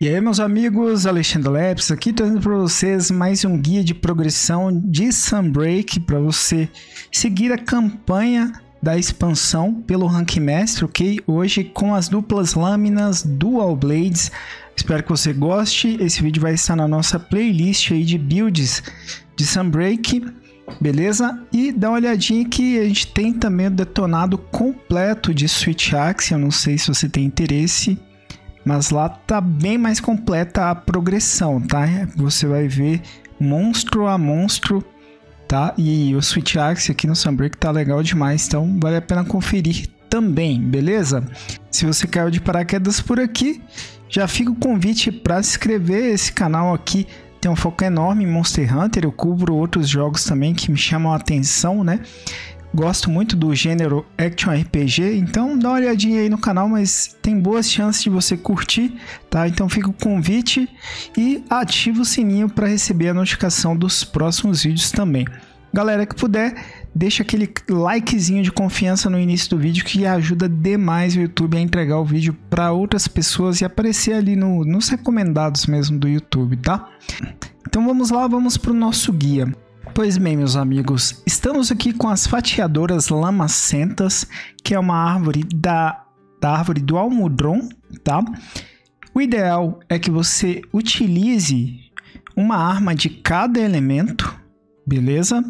E aí, meus amigos, Alexandre Leps aqui trazendo para vocês mais um guia de progressão de Sunbreak para você seguir a campanha da expansão pelo Rank Mestre, ok? Hoje com as duplas lâminas Dual Blades. Espero que você goste. Esse vídeo vai estar na nossa playlist aí de builds de Sunbreak, beleza? E dá uma olhadinha que a gente tem também o detonado completo de Switch Axe. Eu não sei se você tem interesse, mas lá tá bem mais completa a progressão, tá? Você vai ver monstro a monstro, tá? E o Switch Axe aqui no Sunbreak tá legal demais, então vale a pena conferir também, beleza? Se você caiu de paraquedas por aqui, já fica o convite para se inscrever. Esse canal aqui tem um foco enorme em Monster Hunter, eu cubro outros jogos também que me chamam a atenção, né? Gosto muito do gênero Action RPG, então dá uma olhadinha aí no canal, mas tem boas chances de você curtir, tá? Então fica o convite e ativa o sininho para receber a notificação dos próximos vídeos também. Galera que puder, deixa aquele likezinho de confiança no início do vídeo que ajuda demais o YouTube a entregar o vídeo para outras pessoas e aparecer ali nos recomendados mesmo do YouTube, tá? Então vamos lá, vamos para o nosso guia. Pois bem, meus amigos, estamos aqui com as fatiadoras lamacentas, que é uma árvore da árvore do almudron, tá? O ideal é que você utilize uma arma de cada elemento, beleza?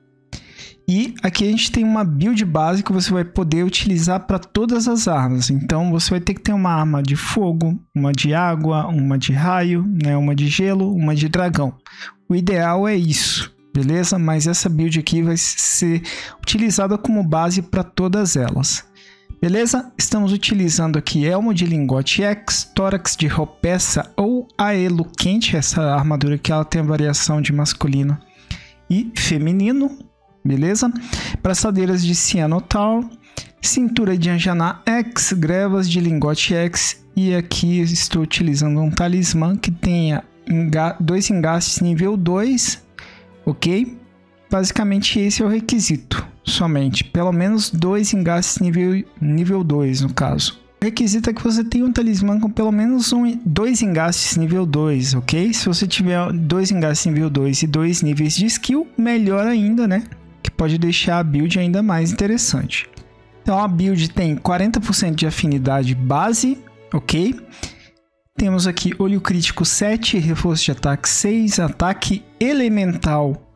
E aqui a gente tem uma build base que você vai poder utilizar para todas as armas. Então você vai ter que ter uma arma de fogo, uma de água, uma de raio, né? Uma de gelo, uma de dragão. O ideal é isso, beleza? Mas essa build aqui vai ser utilizada como base para todas elas. Beleza? Estamos utilizando aqui elmo de lingote X, tórax de ropeça ou aelo quente, essa armadura que ela tem a variação de masculino e feminino, beleza? Braçadeiras de cianotal, cintura de anjaná X, grevas de lingote X e aqui estou utilizando um talismã que tenha dois engastes nível 2, ok? Basicamente esse é o requisito, somente, pelo menos 2 engastes nível 2 no caso. O requisito é que você tenha um talismã com pelo menos 2 engastes nível 2, ok? Se você tiver 2 engastes nível 2 e 2 níveis de skill, melhor ainda, né? Que pode deixar a build ainda mais interessante. Então a build tem 40% de afinidade base, ok? Temos aqui olho crítico 7, reforço de ataque 6, ataque elemental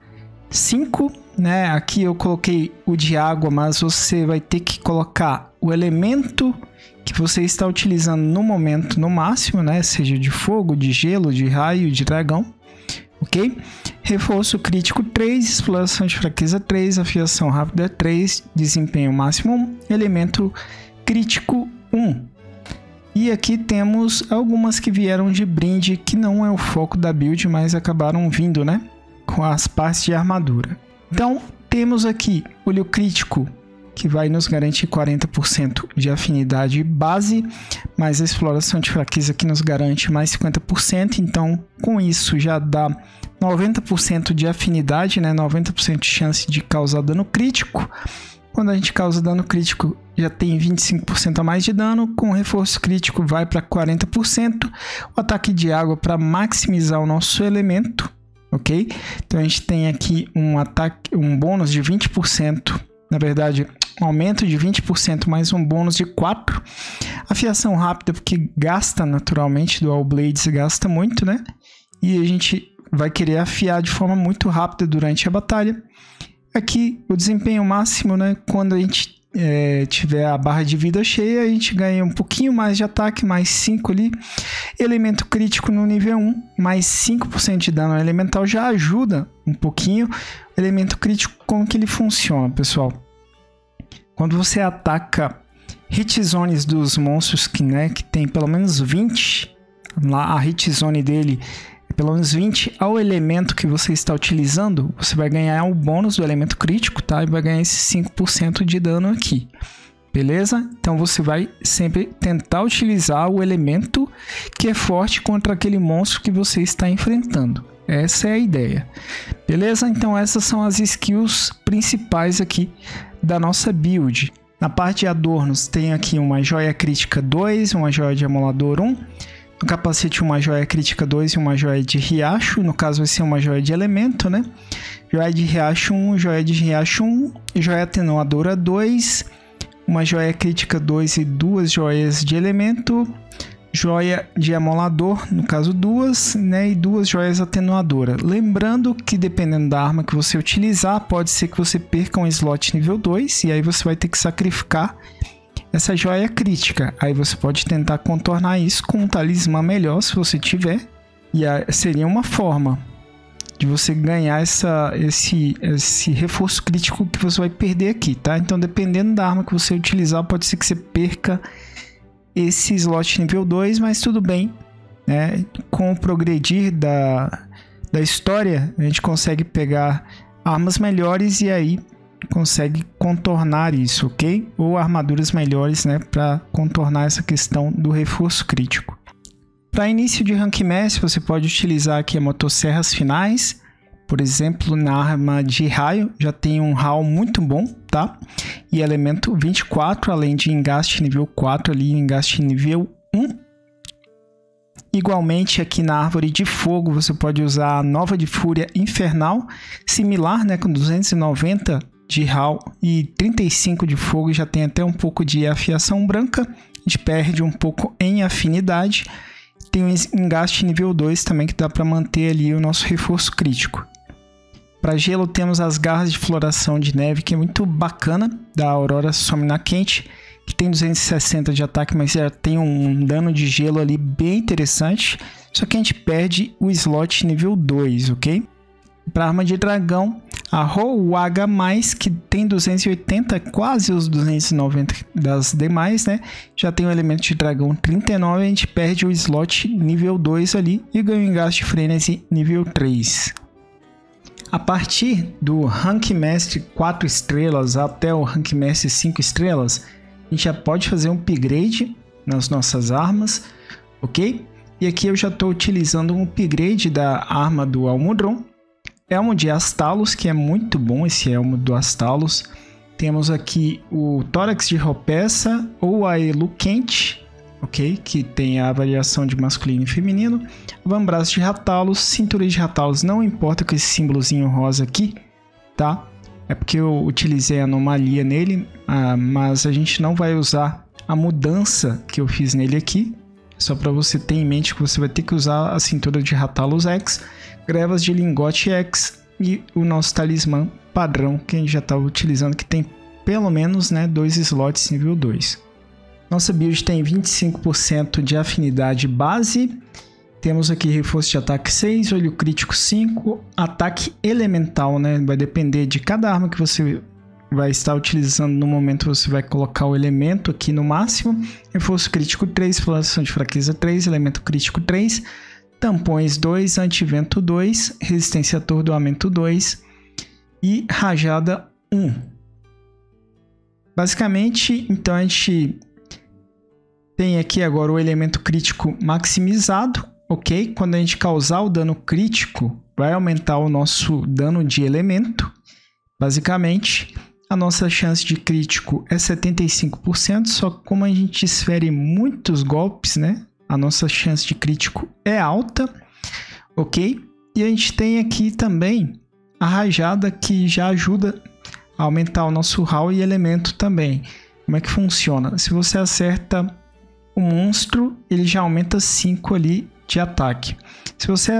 5, né? Aqui eu coloquei o de água, mas você vai ter que colocar o elemento que você está utilizando no momento no máximo, né? Seja de fogo, de gelo, de raio, de dragão, ok? Reforço crítico 3, exploração de fraqueza 3, afiação rápida 3, desempenho máximo 1, elemento crítico 1. E aqui temos algumas que vieram de brinde, que não é o foco da build, mas acabaram vindo, né? Com as partes de armadura. Então, temos aqui olho crítico, que vai nos garantir 40% de afinidade base, mais a exploração de fraqueza que nos garante mais 50%. Então, com isso já dá 90% de afinidade, né? 90% de chance de causar dano crítico. Quando a gente causa dano crítico, já tem 25% a mais de dano. Com reforço crítico vai para 40%. O ataque de água para maximizar o nosso elemento, ok? Então a gente tem aqui um bônus de 20%. Na verdade, um aumento de 20% mais um bônus de 4. Afiação rápida, porque gasta naturalmente, Dual Blades gasta muito, né? E a gente vai querer afiar de forma muito rápida durante a batalha. Aqui o desempenho máximo, né? Quando a gente tiver a barra de vida cheia, a gente ganha um pouquinho mais de ataque, mais 5 ali. Elemento crítico no nível 1, mais 5% de dano elemental já ajuda um pouquinho. Elemento crítico, como que ele funciona, pessoal? Quando você ataca hit zones dos monstros que tem pelo menos 20, lá a hit zone dele é pelo menos 20 ao elemento que você está utilizando, você vai ganhar o bônus do elemento crítico, tá? E vai ganhar esse 5% de dano aqui, beleza? Então você vai sempre tentar utilizar o elemento que é forte contra aquele monstro que você está enfrentando. Essa é a ideia, beleza? Então essas são as skills principais aqui da nossa build. Na parte de adornos tem aqui uma joia crítica 2, uma joia de amolador 1, No capacete, uma joia crítica 2 e uma joia de riacho. No caso, vai ser uma joia de elemento, né? Joia de riacho 1, joia de riacho 1, joia atenuadora 2, uma joia crítica 2 e 2 joias de elemento, joia de amolador, no caso 2, né? E 2 joias atenuadoras. Lembrando que dependendo da arma que você utilizar, pode ser que você perca um slot nível 2 e aí você vai ter que sacrificar essa joia crítica. Aí você pode tentar contornar isso com um talismã melhor, se você tiver. E aí seria uma forma de você ganhar esse reforço crítico que você vai perder aqui, tá? Então, dependendo da arma que você utilizar, pode ser que você perca esse slot nível 2, mas tudo bem, né? Com o progredir da história, a gente consegue pegar armas melhores e aí consegue contornar isso, ok? Ou armaduras melhores, né, para contornar essa questão do reforço crítico. Para início de Rank Master, você pode utilizar aqui a motosserras finais. Por exemplo, na arma de raio, já tem um RAL muito bom, tá? E elemento 24, além de engaste nível 4 ali, engaste nível 1. Igualmente, aqui na árvore de fogo, você pode usar a nova de fúria infernal, similar, né, com 290 de RAL e 35 de fogo, já tem até um pouco de afiação branca, a gente perde um pouco em afinidade. Tem um engaste nível 2 também que dá para manter ali o nosso reforço crítico. Para gelo temos as garras de floração de neve, que é muito bacana, da Aurora Somna Quente, que tem 260 de ataque, mas já tem um dano de gelo ali bem interessante, só que a gente perde o slot nível 2, ok? Para arma de dragão, a Rowaga+, que tem 280, quase os 290 das demais, né? Já tem o elemento de dragão 39, a gente perde o slot nível 2 ali e ganha o engaste frenesi nível 3. A partir do Rank Master 4 estrelas até o Rank Master 5 estrelas, a gente já pode fazer um upgrade nas nossas armas, ok? E aqui eu já estou utilizando um upgrade da arma do Almudron. Elmo de Astalos, que é muito bom esse elmo do Astalos. Temos aqui o Tórax de Ropeça ou a Elu Quente, ok? Que tem a variação de masculino e feminino. Vambraço de Ratalos, Cintura de Ratalos, não importa com esse símbolozinho rosa aqui, tá? É porque eu utilizei a anomalia nele, mas a gente não vai usar a mudança que eu fiz nele aqui. Só para você ter em mente que você vai ter que usar a Cintura de Ratalos X, Grevas de Lingote X e o nosso talismã padrão que a gente já estava utilizando, que tem pelo menos, né, 2 slots nível 2. Nossa build tem 25% de afinidade base. Temos aqui reforço de ataque 6, olho crítico 5, ataque elemental, né? Vai depender de cada arma que você vai estar utilizando no momento, você vai colocar o elemento aqui no máximo. Reforço crítico 3, exploração de fraqueza 3, elemento crítico 3. Tampões 2, antivento 2, resistência a atordoamento 2 e rajada 1. Basicamente, então a gente tem aqui agora o elemento crítico maximizado, ok? Quando a gente causar o dano crítico, vai aumentar o nosso dano de elemento. Basicamente, a nossa chance de crítico é 75%, só que como a gente desfere muitos golpes, né? A nossa chance de crítico é alta, ok? E a gente tem aqui também a rajada, que já ajuda a aumentar o nosso RAL e elemento também. Como é que funciona? Se você acerta o monstro, ele já aumenta 5 ali de ataque. Se você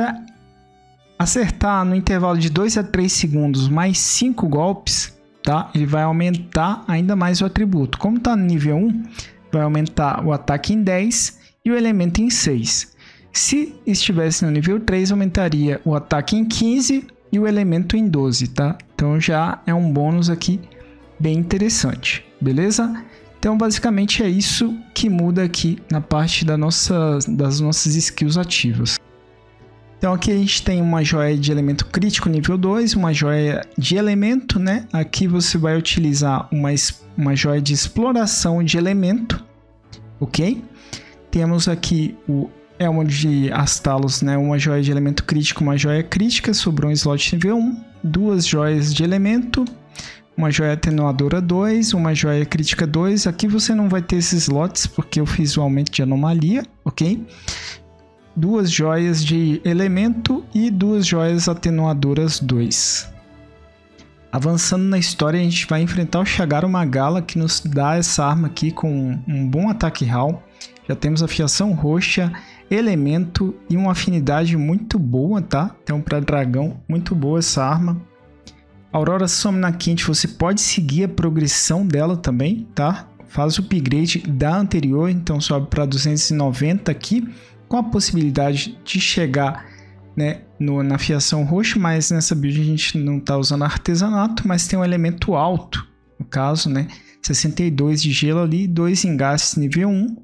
acertar no intervalo de 2 a 3 segundos mais 5 golpes, tá? Ele vai aumentar ainda mais o atributo. Como está no nível 1, vai aumentar o ataque em 10 e o elemento em 6. Se estivesse no nível 3, aumentaria o ataque em 15 e o elemento em 12, tá? Então já é um bônus aqui bem interessante, beleza? Então basicamente é isso que muda aqui na parte das nossas skills ativas. Então aqui a gente tem uma joia de elemento crítico nível 2, uma joia de elemento, né? Aqui você vai utilizar uma joia de exploração de elemento, ok? Temos aqui o Elmo de Astalos, né? Uma joia de elemento crítico, uma joia crítica, sobrou um slot nível 1, 2 joias de elemento, uma joia atenuadora 2, uma joia crítica 2. Aqui você não vai ter esses slots porque eu fiz o aumento de anomalia, ok? 2 joias de elemento e 2 joias atenuadoras 2. Avançando na história, a gente vai enfrentar o Shagaru Magala, que nos dá essa arma aqui com um bom ataque raw. Já temos afiação roxa, elemento e uma afinidade muito boa, tá? Então para dragão, muito boa essa arma. Aurora Somna Quente, você pode seguir a progressão dela também, tá? Faz o upgrade da anterior, então sobe para 290 aqui, com a possibilidade de chegar, né, na afiação roxa, mas nessa build a gente não está usando artesanato, mas tem um elemento alto, no caso, né, 62 de gelo ali, 2 engastes nível 1.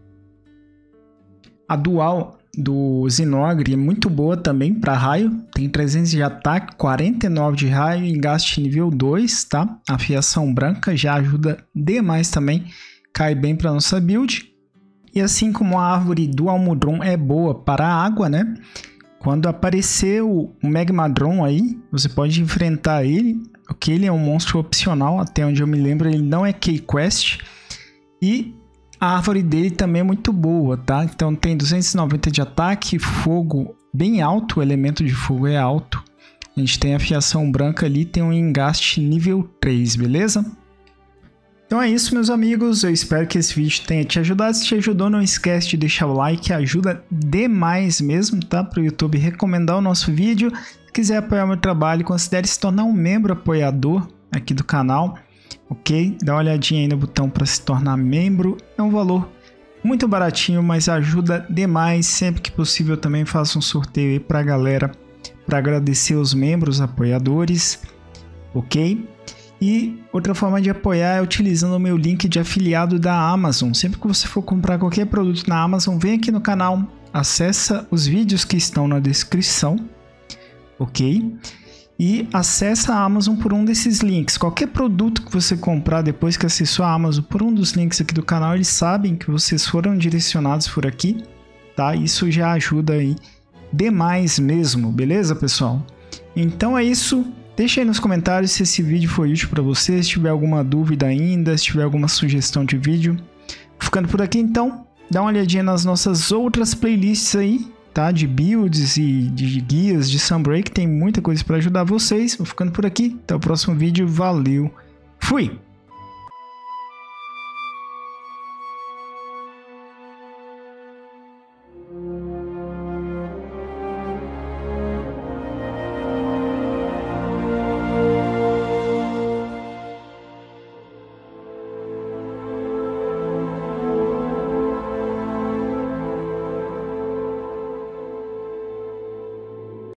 A dual do Zinogre é muito boa também para raio, tem 300 de ataque, 49 de raio, engaste nível 2, tá? A afiação branca já ajuda demais também, cai bem para nossa build. E assim como a árvore do Almudron é boa para a água, né? Quando aparecer o Magmadron aí, você pode enfrentar ele, ok? Ele é um monstro opcional, até onde eu me lembro ele não é Key Quest. E a árvore dele também é muito boa, tá? Então tem 290 de ataque, fogo bem alto, o elemento de fogo é alto. A gente tem a afiação branca ali, tem um engaste nível 3, beleza? Então é isso, meus amigos, eu espero que esse vídeo tenha te ajudado. Se te ajudou, não esquece de deixar o like, ajuda demais mesmo, tá? Para o YouTube recomendar o nosso vídeo. Se quiser apoiar o meu trabalho, considere se tornar um membro apoiador aqui do canal, ok? Dá uma olhadinha aí no botão para se tornar membro, é um valor muito baratinho, mas ajuda demais. Sempre que possível eu também faço um sorteio aí para a galera, para agradecer os membros apoiadores, ok? E outra forma de apoiar é utilizando o meu link de afiliado da Amazon. Sempre que você for comprar qualquer produto na Amazon, vem aqui no canal, acessa os vídeos que estão na descrição, ok? E acessa a Amazon por um desses links. Qualquer produto que você comprar depois que acessou a Amazon por um dos links aqui do canal, eles sabem que vocês foram direcionados por aqui, tá? Isso já ajuda aí demais mesmo, beleza, pessoal? Então é isso. Deixa aí nos comentários se esse vídeo foi útil para você, se tiver alguma dúvida ainda, se tiver alguma sugestão de vídeo. Ficando por aqui então, dá uma olhadinha nas nossas outras playlists aí, tá? De builds e de guias de Sunbreak, tem muita coisa para ajudar vocês. Vou ficando por aqui, até o próximo vídeo, valeu, fui!